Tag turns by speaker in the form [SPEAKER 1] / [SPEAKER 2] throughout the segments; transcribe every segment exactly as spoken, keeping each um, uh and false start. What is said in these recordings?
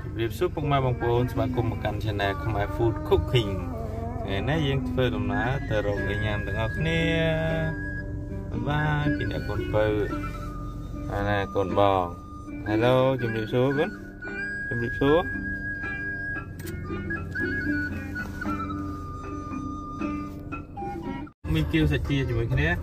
[SPEAKER 1] รีบซุปมาบางปูนสมาคมกันชนะขมายฟู้ดคุกกิ้งไงนะยังเปิดมาแต่เราเรียนงานต่างกันเนี่ยบ้ากินแต่คนเปิดอะไรคนบอกฮัลโหลจุ่มรีบซุปกันจุ่มรีบซุปมีคิวสัจจีจุ่มแค่นี้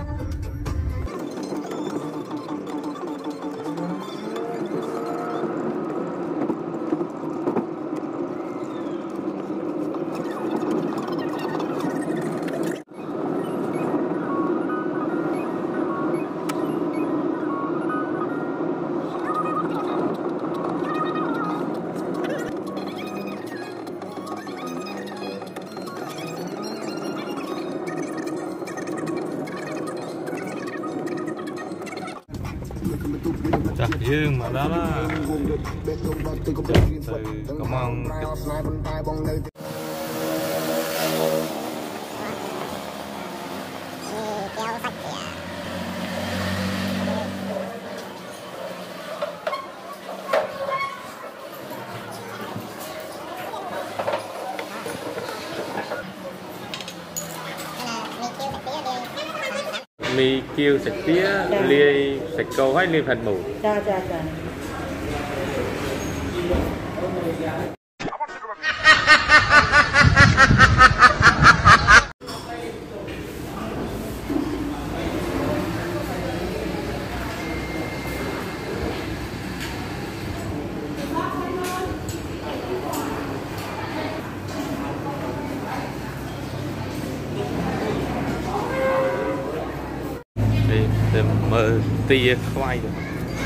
[SPEAKER 1] จับยืงมาแล้วล่ะจับtừ có mong mì kêu sạch tía lia sạch câu hay lia phần mù
[SPEAKER 2] dạ dạ dạ
[SPEAKER 1] mơ tia khoai rồi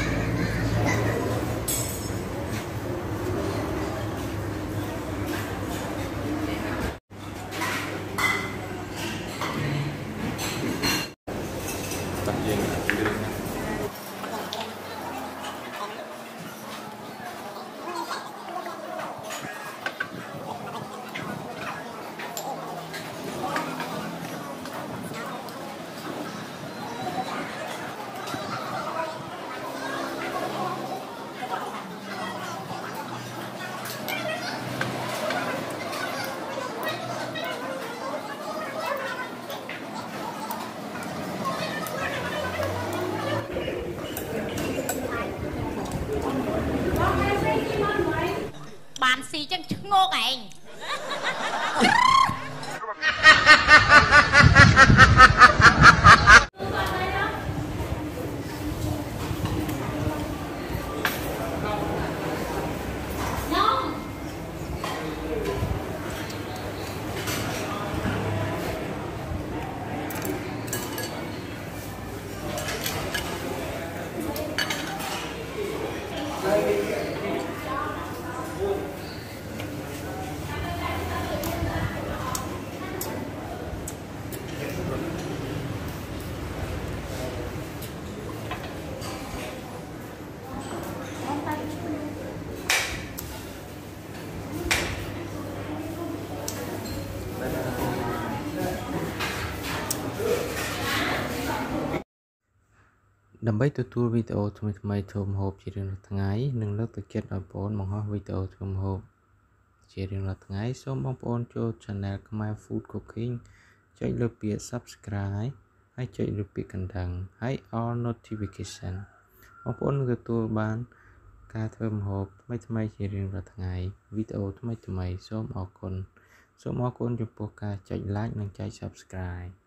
[SPEAKER 1] tập dừng
[SPEAKER 3] bạn xì chân ngô nàyដើម្បីទទួលវីដេអូថ្មីថ្មីធ្វើម្ហូបជារៀងរាល់ថ្ងៃនិងលើកទឹកចិត្តឲ្យបងប្អូនបង្ហោះវីដេអូធ្វើម្ហូបជារៀងរាល់ថ្ងៃសូមបងប្អូនចូល Channel ខ្មែរ Food Cooking ចុចលើពាក្យ Subscribe ហើយចុចលើពាក្យកណ្ដឹងហើយ All Notification បងប្អូននឹងទទួលបានការធ្វើម្ហូបថ្មីថ្មីជារៀងរាល់ថ្ងៃវីដេអូថ្មីថ្មីសូមអរគុណសូមអរគុណចំពោះការចុច Like និងចុច Subscribe